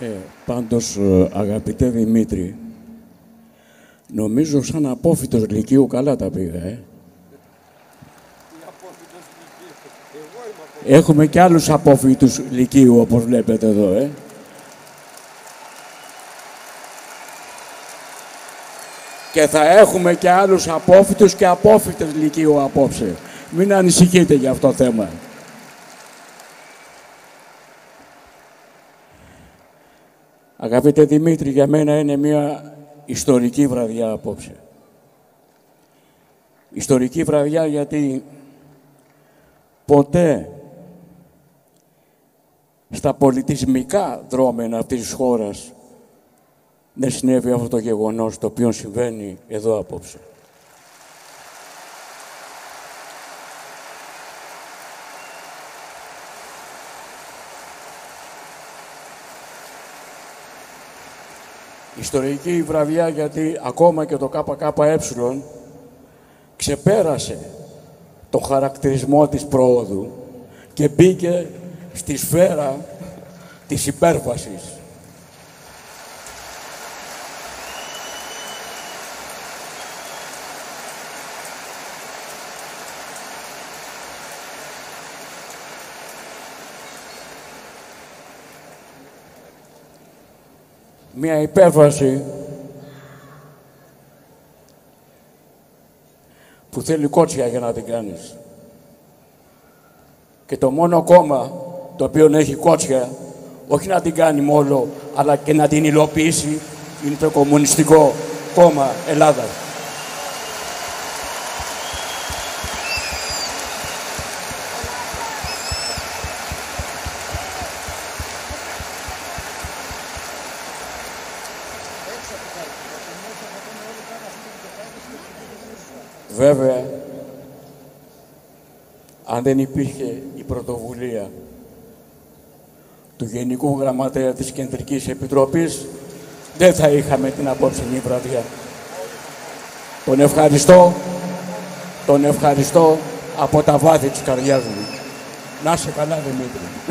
Πάντως, αγαπητέ Δημήτρη, νομίζω σαν απόφοιτος Λυκείου καλά τα πήγα, Έχουμε και άλλους απόφοιτους Λυκείου, όπως βλέπετε εδώ, Και θα έχουμε και άλλους απόφοιτους και απόφοιτες Λυκείου απόψε. Μην ανησυχείτε για αυτό το θέμα. Αγαπητέ Δημήτρη, για μένα είναι μια ιστορική βραδιά απόψε. Ιστορική βραδιά γιατί ποτέ στα πολιτισμικά δρόμενα αυτής της χώρας δεν συνέβη αυτό το γεγονός το οποίο συμβαίνει εδώ απόψε. Ιστορική βραδιά γιατί ακόμα και το ΚΚΕ ξεπέρασε το χαρακτηρισμό της προόδου και μπήκε στη σφαίρα της υπέρβασης. Μια υπέρβαση που θέλει κότσια για να την κάνεις. Και το μόνο κόμμα το οποίο έχει κότσια, όχι να την κάνει μόνο, αλλά και να την υλοποιήσει, είναι το Κομμουνιστικό Κόμμα Ελλάδας. Βέβαια, αν δεν υπήρχε η πρωτοβουλία του Γενικού Γραμματέα της Κεντρικής Επιτροπής, δεν θα είχαμε την απόψινή βραδιά. Τον ευχαριστώ από τα βάθη της καρδιάς μου. Να είσαι καλά, Δημήτρη.